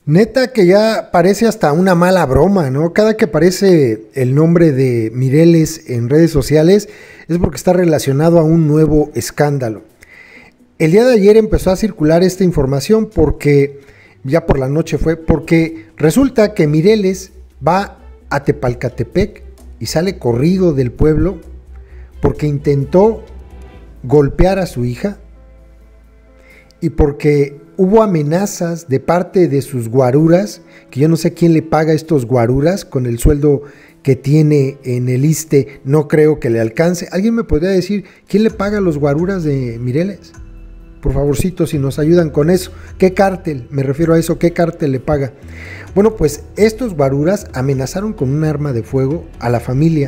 Neta que ya parece hasta una mala broma, ¿no? Cada que aparece el nombre de Mireles en redes sociales es porque está relacionado a un nuevo escándalo. El día de ayer empezó a circular esta información porque, ya por la noche fue, porque resulta que Mireles va a Tepalcatepec y sale corrido del pueblo porque intentó golpear a su hija y porque hubo amenazas de parte de sus guaruras, que yo no sé quién le paga a estos guaruras con el sueldo que tiene en el ISSSTE, no creo que le alcance. ¿Alguien me podría decir quién le paga a los guaruras de Mireles? Por favorcito, si nos ayudan con eso. ¿Qué cártel? Me refiero a eso, ¿qué cártel le paga? Bueno, pues estos guaruras amenazaron con un arma de fuego a la familia,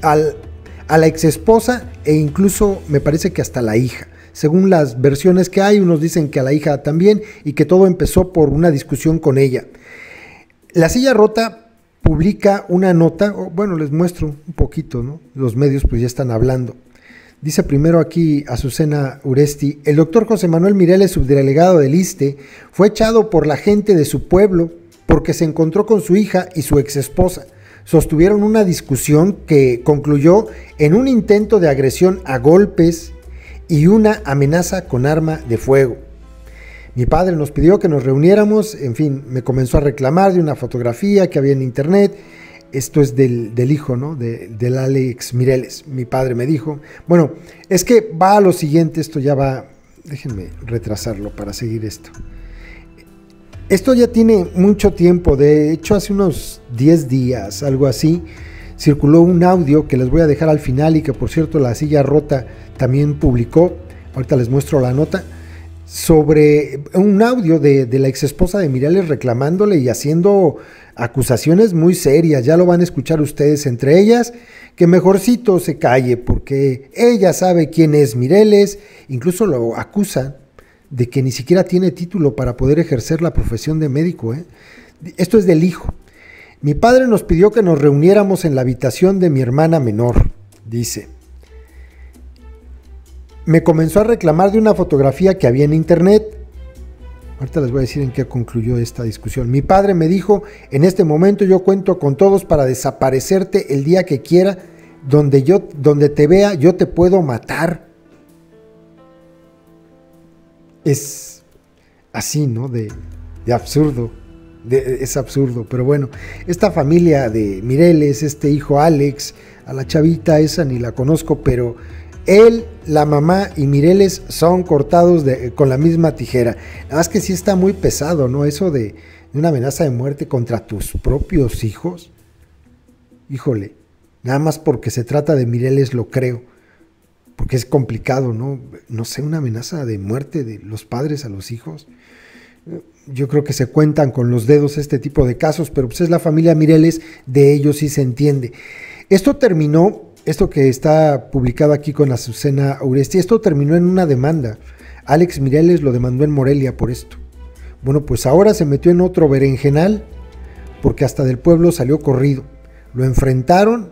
a la exesposa e incluso me parece que hasta la hija. Según las versiones que hay, unos dicen que a la hija también y que todo empezó por una discusión con ella. La Silla Rota publica una nota, bueno, les muestro un poquito, ¿no? Los medios pues ya están hablando. Dice primero aquí Azucena Uresti: el doctor José Manuel Mireles, subdelegado del ISSSTE, fue echado por la gente de su pueblo porque se encontró con su hija y su exesposa. Sostuvieron una discusión que concluyó en un intento de agresión a golpes y una amenaza con arma de fuego. Mi padre nos pidió que nos reuniéramos, en fin, me comenzó a reclamar de una fotografía que había en internet. Esto es del hijo, ¿no? Del Alex Mireles. Mi padre me dijo, bueno, es que va a lo siguiente, esto ya va, déjenme retrasarlo para seguir esto. Esto ya tiene mucho tiempo, de hecho hace unos 10 días, algo así, circuló un audio que les voy a dejar al final y que por cierto La Silla Rota también publicó, ahorita les muestro la nota, sobre un audio de la exesposa de Mireles reclamándole y haciendo acusaciones muy serias. Ya lo van a escuchar ustedes, entre ellas que mejorcito se calle porque ella sabe quién es Mireles, incluso lo acusa de que ni siquiera tiene título para poder ejercer la profesión de médico, ¿eh? Esto es del hijo. Mi padre nos pidió que nos reuniéramos en la habitación de mi hermana menor, dice. Me comenzó a reclamar de una fotografía que había en internet. Ahorita les voy a decir en qué concluyó esta discusión. Mi padre me dijo, en este momento yo cuento con todos para desaparecerte el día que quiera, donde te vea yo te puedo matar. Es así, ¿no? De absurdo. Es absurdo, pero bueno, esta familia de Mireles, este hijo Alex, a la chavita esa ni la conozco, pero él, la mamá y Mireles son cortados con la misma tijera. Nada más que sí está muy pesado, ¿no? Eso de una amenaza de muerte contra tus propios hijos. Híjole, nada más porque se trata de Mireles lo creo, porque es complicado, ¿no? No sé, una amenaza de muerte de los padres a los hijos. Yo creo que se cuentan con los dedos este tipo de casos, pero pues es la familia Mireles, de ellos sí se entiende. Esto terminó, esto que está publicado aquí con Azucena Uresti, esto terminó en una demanda. Alex Mireles lo demandó en Morelia por esto. Bueno, pues ahora se metió en otro berenjenal, porque hasta del pueblo salió corrido. Lo enfrentaron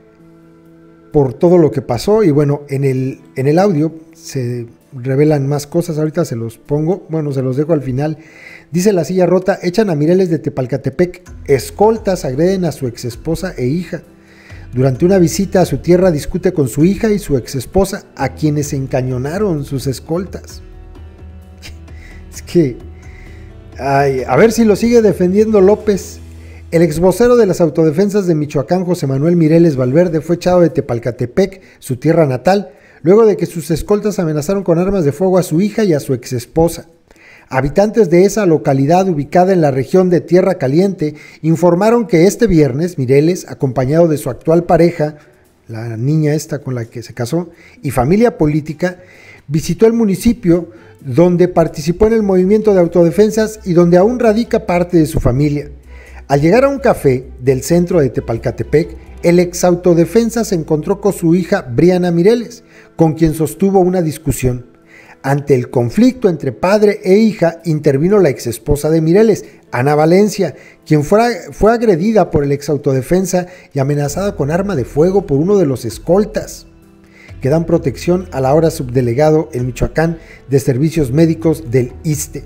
por todo lo que pasó y bueno, en el audio se revelan más cosas, ahorita se los pongo, bueno, se los dejo al final. Dice La Silla Rota: echan a Mireles de Tepalcatepec, escoltas agreden a su exesposa e hija. Durante una visita a su tierra discute con su hija y su exesposa, a quienes encañonaron sus escoltas. Es que, ay, a ver si lo sigue defendiendo López. El exvocero de las autodefensas de Michoacán, José Manuel Mireles Valverde, fue echado de Tepalcatepec, su tierra natal, luego de que sus escoltas amenazaron con armas de fuego a su hija y a su exesposa. Habitantes de esa localidad ubicada en la región de Tierra Caliente informaron que este viernes Mireles, acompañado de su actual pareja, la niña esta con la que se casó, y familia política, visitó el municipio donde participó en el movimiento de autodefensas y donde aún radica parte de su familia. Al llegar a un café del centro de Tepalcatepec, el exautodefensa se encontró con su hija Briana Mireles, con quien sostuvo una discusión. Ante el conflicto entre padre e hija, intervino la exesposa de Mireles, Ana Valencia, quien fue agredida por el exautodefensa y amenazada con arma de fuego por uno de los escoltas, que dan protección al ahora subdelegado en Michoacán de Servicios Médicos del ISSSTE.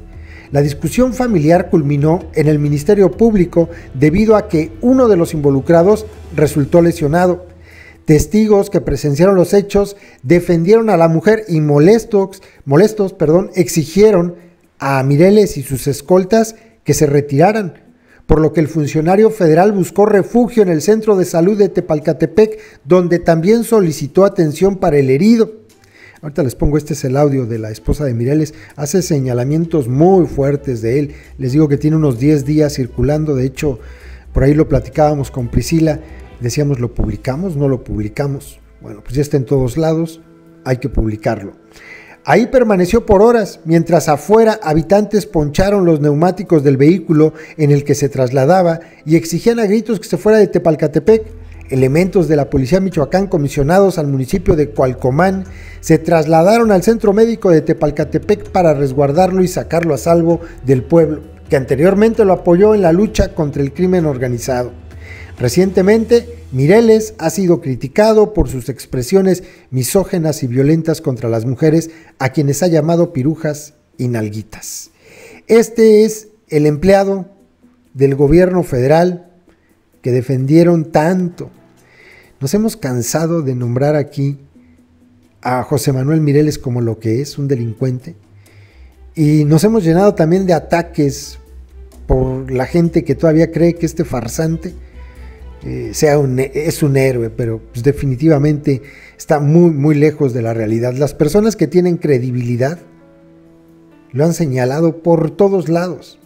La discusión familiar culminó en el Ministerio Público debido a que uno de los involucrados resultó lesionado. Testigos que presenciaron los hechos defendieron a la mujer y molestos, exigieron a Mireles y sus escoltas que se retiraran, por lo que el funcionario federal buscó refugio en el Centro de Salud de Tepalcatepec, donde también solicitó atención para el herido. Ahorita les pongo, este es el audio de la esposa de Mireles, hace señalamientos muy fuertes de él. Les digo que tiene unos 10 días circulando, de hecho, por ahí lo platicábamos con Priscila, decíamos, ¿lo publicamos? ¿No lo publicamos? Bueno, pues ya está en todos lados, hay que publicarlo. Ahí permaneció por horas, mientras afuera habitantes poncharon los neumáticos del vehículo en el que se trasladaba y exigían a gritos que se fuera de Tepalcatepec. Elementos de la Policía Michoacán comisionados al municipio de Cualcomán se trasladaron al Centro Médico de Tepalcatepec para resguardarlo y sacarlo a salvo del pueblo, que anteriormente lo apoyó en la lucha contra el crimen organizado. Recientemente, Mireles ha sido criticado por sus expresiones misógenas y violentas contra las mujeres, a quienes ha llamado pirujas y nalguitas. Este es el empleado del gobierno federal que defendieron tanto. Nos hemos cansado de nombrar aquí a José Manuel Mireles como lo que es, un delincuente, y nos hemos llenado también de ataques por la gente que todavía cree que este farsante es un héroe, pero pues definitivamente está muy, muy lejos de la realidad. Las personas que tienen credibilidad lo han señalado por todos lados.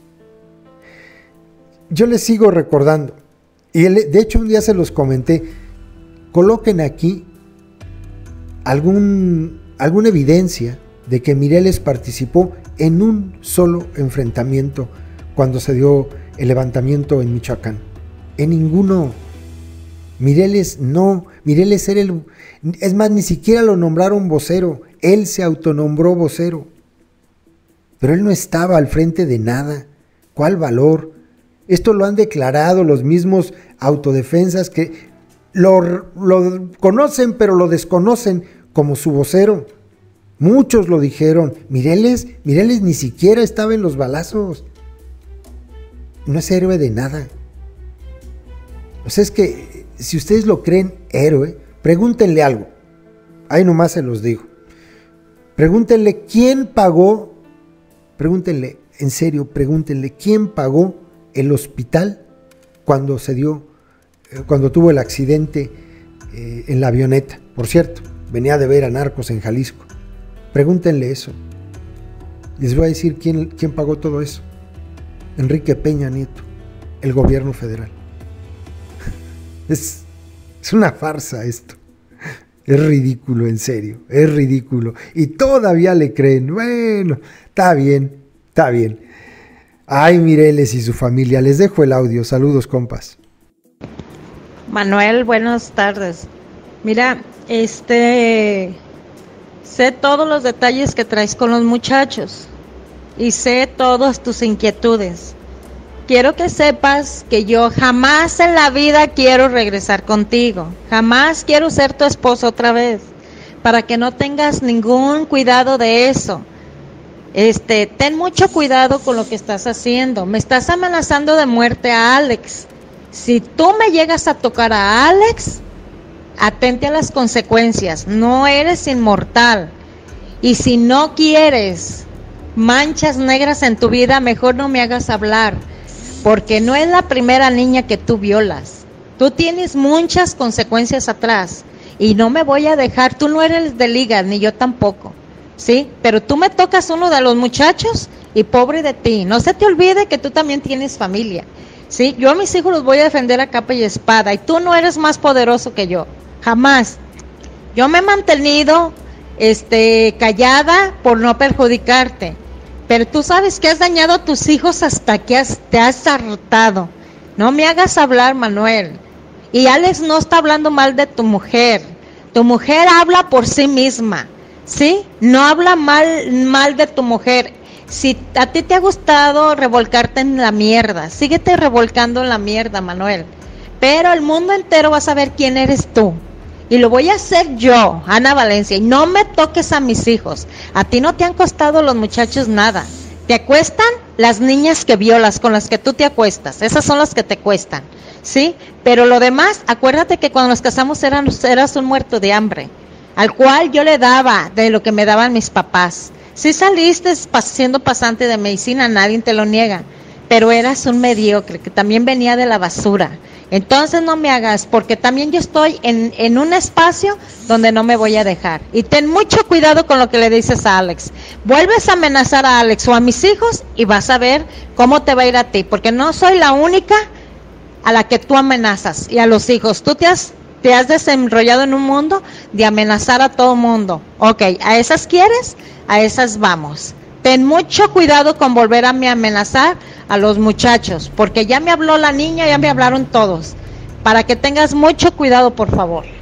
Yo les sigo recordando, y de hecho un día se los comenté, coloquen aquí alguna evidencia de que Mireles participó en un solo enfrentamiento cuando se dio el levantamiento en Michoacán. En ninguno. Mireles no, Mireles era es más, ni siquiera lo nombraron vocero, él se autonombró vocero, pero él no estaba al frente de nada. ¿Cuál valor? Esto lo han declarado los mismos autodefensas que lo conocen pero lo desconocen como su vocero. Muchos lo dijeron, Mireles ni siquiera estaba en los balazos, no es héroe de nada. O sea, es que si ustedes lo creen héroe, pregúntenle algo. Ahí nomás se los digo. Pregúntenle quién pagó, pregúntenle, en serio, pregúntenle quién pagó el hospital cuando tuvo el accidente en la avioneta. Por cierto, venía de ver a Narcos en Jalisco. Pregúntenle eso. Les voy a decir quién pagó todo eso. Enrique Peña Nieto, el gobierno federal. Es una farsa esto. Es ridículo, en serio, es ridículo. Y todavía le creen. Bueno, está bien. Ay, Mireles y su familia. Les dejo el audio. Saludos, compas. Manuel, buenas tardes. Mira, sé todos los detalles que traes con los muchachos y sé todas tus inquietudes. Quiero que sepas que yo jamás en la vida quiero regresar contigo, jamás quiero ser tu esposo otra vez, para que no tengas ningún cuidado de eso. Ten mucho cuidado con lo que estás haciendo. Me estás amenazando de muerte a Alex. Si tú me llegas a tocar a Alex, atente a las consecuencias. No eres inmortal. Y si no quieres manchas negras en tu vida, mejor no me hagas hablar, porque no es la primera niña que tú violas. Tú tienes muchas consecuencias atrás y no me voy a dejar. Tú no eres de liga, ni yo tampoco, ¿sí? Pero tú me tocas uno de los muchachos y pobre de ti. No se te olvide que tú también tienes familia, ¿sí? Yo a mis hijos los voy a defender a capa y espada y tú no eres más poderoso que yo, jamás. Yo me he mantenido callada por no perjudicarte, pero tú sabes que has dañado a tus hijos hasta que te has hartado. No me hagas hablar, Manuel. Y Alex no está hablando mal de tu mujer. Tu mujer habla por sí misma, ¿sí? No habla mal de tu mujer. Si a ti te ha gustado revolcarte en la mierda, síguete revolcando en la mierda, Manuel. Pero el mundo entero va a saber quién eres tú. Y lo voy a hacer yo, Ana Valencia, y no me toques a mis hijos. A ti no te han costado los muchachos nada. Te cuestan las niñas que violas, con las que tú te acuestas, esas son las que te cuestan, ¿sí? Pero lo demás, acuérdate que cuando nos casamos eras un muerto de hambre, al cual yo le daba de lo que me daban mis papás. Si saliste siendo pasante de medicina, nadie te lo niega, pero eras un mediocre, que también venía de la basura. Entonces no me hagas, porque también yo estoy en un espacio donde no me voy a dejar. Y ten mucho cuidado con lo que le dices a Alex. Vuelves a amenazar a Alex o a mis hijos y vas a ver cómo te va a ir a ti, porque no soy la única a la que tú amenazas y a los hijos. Tú te has desenrollado en un mundo de amenazar a todo mundo. Ok, ¿a esas quieres? A esas vamos. Ten mucho cuidado con volver a amenazar a los muchachos, porque ya me habló la niña, ya me hablaron todos. Para que tengas mucho cuidado, por favor.